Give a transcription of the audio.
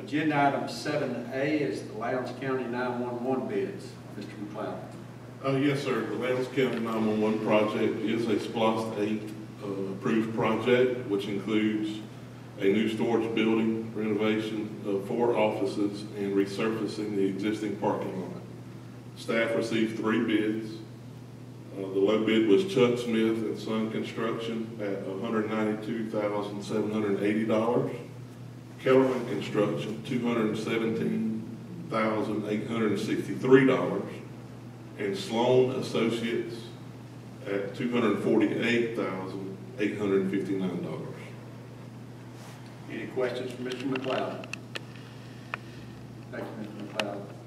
Agenda item 7A is the Lowndes County 911 bids. Mr. McLeod. Yes, sir. The Lowndes County 911 project is a SPLOST 8 approved project, which includes a new storage building, renovation of 4 offices, and resurfacing the existing parking lot. Staff received 3 bids. The low bid was Chuck Smith and Son Construction at $192,780. Kellerman Construction, $217,863. And Sloan Associates at $248,859. Any questions for Mr. McLeod? Thank you, Mr. McLeod.